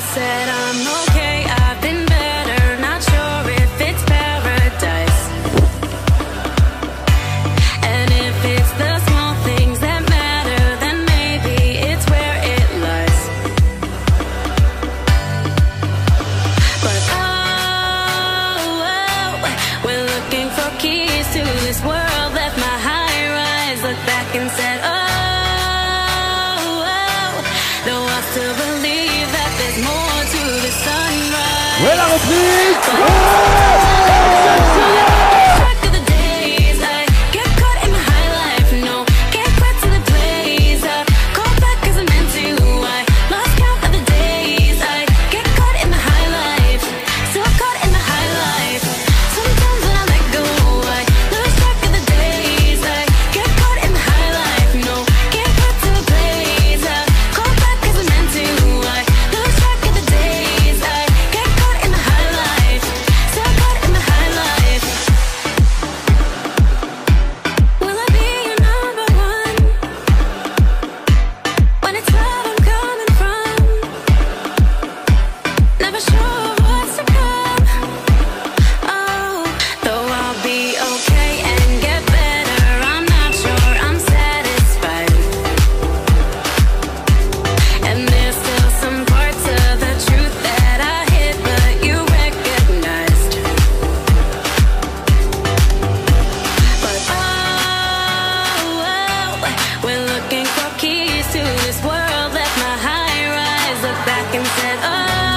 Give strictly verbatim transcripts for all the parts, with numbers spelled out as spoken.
said I'm okay, I've been better, not sure if it's paradise. And if it's the small things that matter, then maybe it's where it lies. But oh, oh, we're looking for keys to this world, left my high rise, looked back and said oh, oh, though I still believe that there's more to the sunrise. Ouais, la reprise. Track of the days, I get caught in the high life. No, can't quit to the place. I call back 'cause I meant to. I lost count of the days. I get caught in the high life, still caught in the high life. Sometimes when I let go, I lose track of the days. I get caught in the high life. No, can't quit to the place. I call back 'cause I meant to. I lose track of the days. I get caught in the high life, still caught in the high life. Will I be your number one when it's love I'm coming from? Never sure what's to come. Oh, though I'll be okay and get better, I'm not sure I'm satisfied. And there's still some parts of the truth that I hid, but you recognized. But oh, oh, we're looking for keys to this world, left my high rise, looked back and said oh,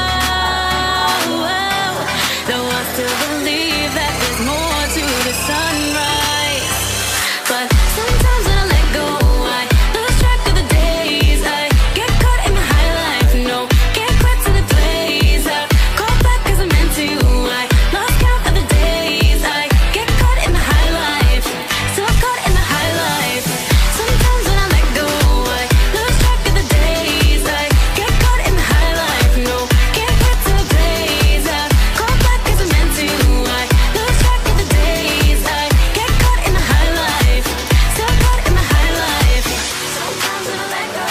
oh, though I still believe that there's more to the sunrise. But sometimes when I let go, I lose track of the days. I get caught in the high life. No, can't quit to the place. I call back 'cause I meant to. I lost count of the days. I get caught in the high life, still caught in the high life. Sometimes when I let go, I lose track of the days. I get caught in the high life. No, can't quit to the place. I call back 'cause I meant to. I lose track of the days. I get caught in the high life, still caught in the high life. Sometimes when I let go,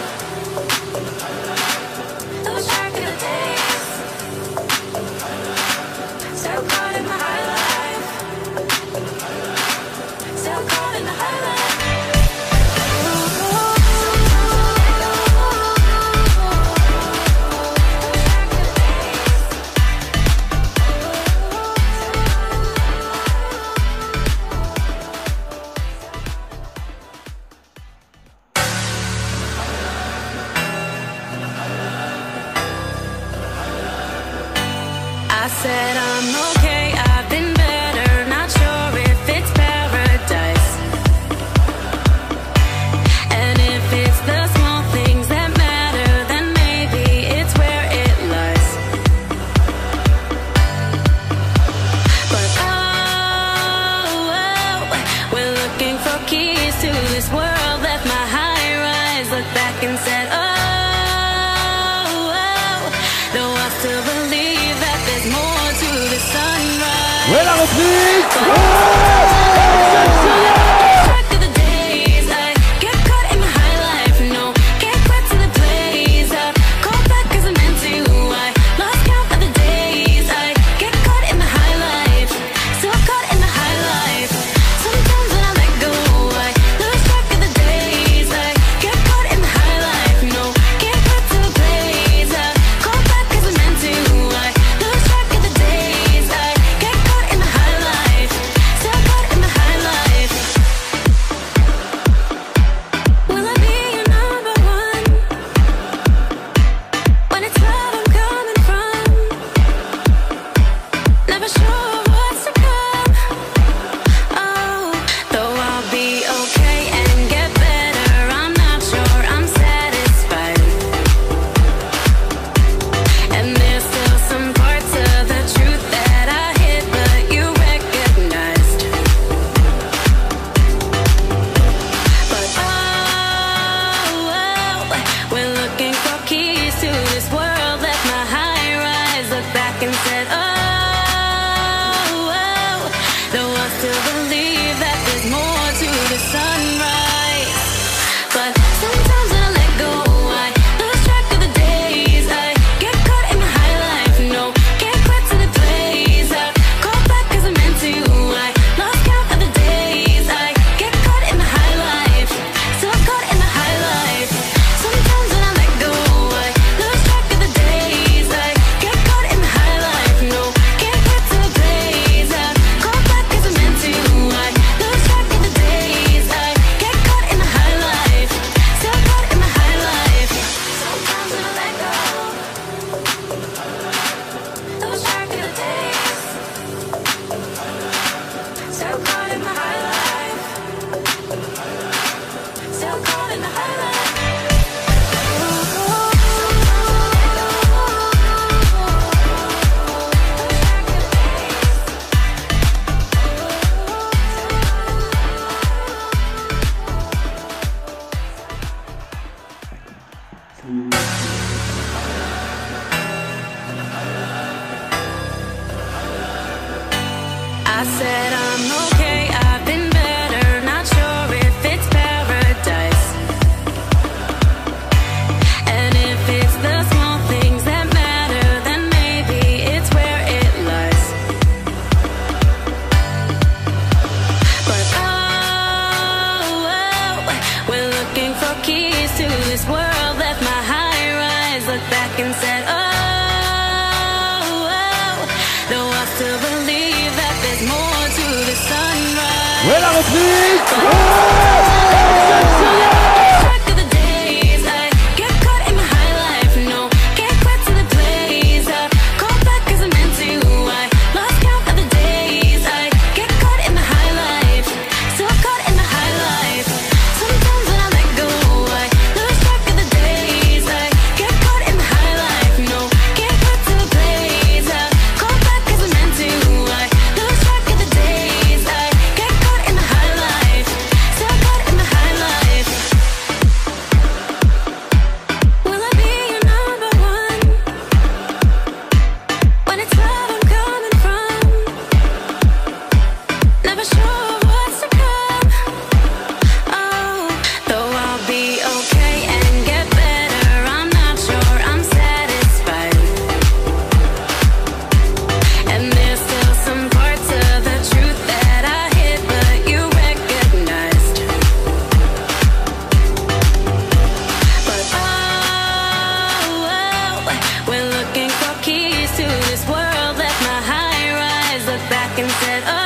lose track of the days. Still caught in the high life, still caught in the high life. I said I'm okay, I've been better, not sure if it's paradise. And if it's the small things that matter, then maybe it's where it lies. But oh, oh, we're looking for keys to this world, left my high rise, looked back and said oh, oh, though I still believe that there's more to the sunrise. Ouais, la reprise. Track of the days, I get caught in the high life. No, can't quit to the place. I call back 'cause I meant to. I lost count of the days. I get caught in the high life, still caught in the high life. Sometimes when I let go, I lose track of the days. I get caught in the high life. No, can't quit to the place. I call back 'cause I meant to. I lose track of the days. I get caught in the high life, still this world, left my high rise, looked back and said, oh, oh, though I still believe that there's more to the sunrise. Ouais, la reprise. Oh, track of the days, I get caught in my high life, no, can't quit till it plays out. Call back 'cause I meant to, I lost count of the days, I get caught in the high life, still caught in the high life. Sometimes when I let go, I lose track of the days, I get caught in the high life, no, can't quit till it plays out. Call back 'cause I meant to, I lose track of the days, I get caught in the high life, still caught in the high life. Will I be your number one? When it's love I'm coming from, never sure what's to come. Oh, though I'll be okay and get better, I'm not sure I'm satisfied. And there's still some parts of the truth that I hid, but you recognized. But oh, oh, we're looking for keys to this world, left my high rise, looked back and said, oh,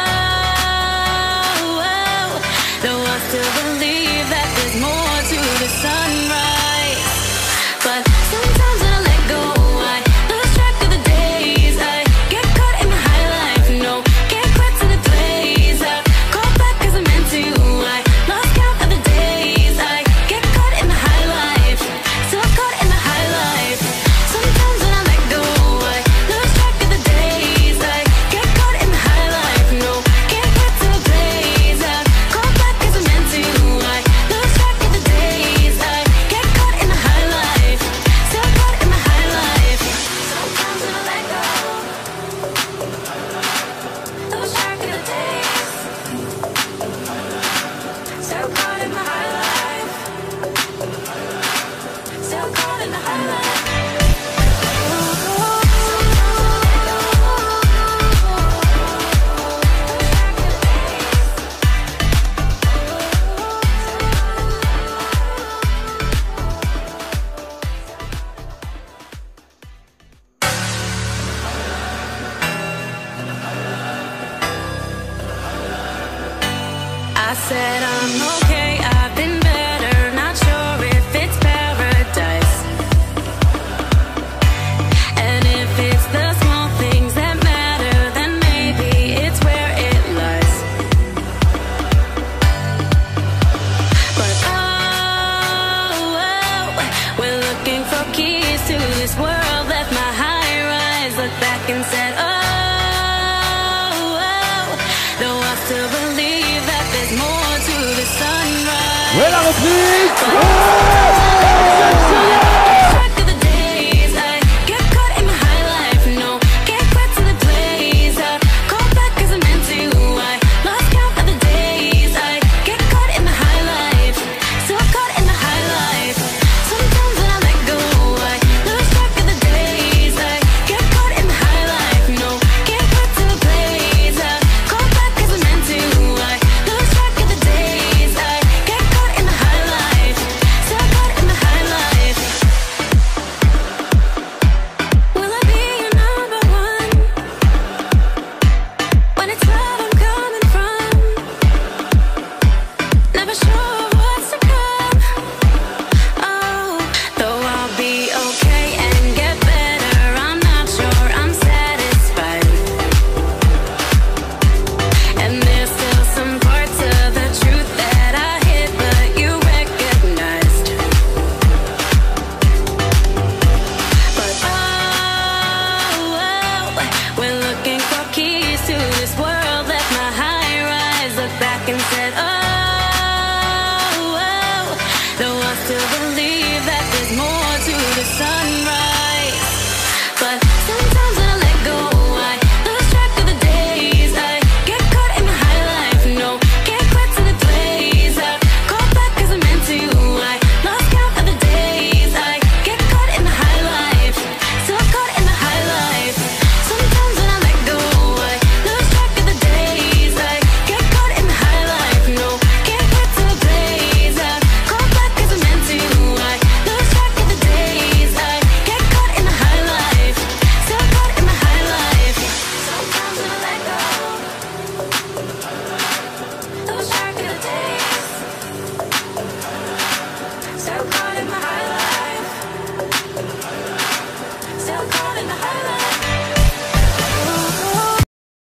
oh, though I still believe that there's more to the sunrise. But sometimes when I let go, I lose track of the days, I get caught in my high life, no, can't quit till it plays out. Call back 'cause I meant to, I lost count of the days, I get caught in the high life, still caught in the high life. Sometimes when I let go, I lose track of the days, I get caught in the high life, no, can't quit till it plays out. Call back 'cause I meant to, I lose track of the days, I get caught in the high life, still caught in the high life. Sometimes when I let go, lose track of the days, still caught in the high life, still caught in the high life. I said I'm okay, I've been better, not sure if it's paradise. And if it's the small things that matter, then maybe it's where it lies. But oh, oh, we're looking for keys to this world, left my high rise, looked back and said, oh, oh, though I still believe that there's more to the sunrise. Ouais, la reprise. Track of the days, I get caught in my high life, no, can't quit till it plays out. Call back 'cause I meant to, I lost count of the days, I get caught in the high life, still caught in the high life. Sometimes when I let go, I lose track of the days, I get caught in the high life, no, can't quit till it plays out. Call back 'cause I meant to, I lose track of the days, I get caught in the high life, still caught in the high life. Will I be your number one? When it's love I'm coming from, never sure what's to come. Oh, though I'll be okay and get better, I'm not sure I'm satisfied. And there's still some parts of the truth that I hid, but you recognized. But oh, oh, we're looking for keys to this world, left my high rise, looked back and said, oh, oh, though I still believe that there's more to the sunrise.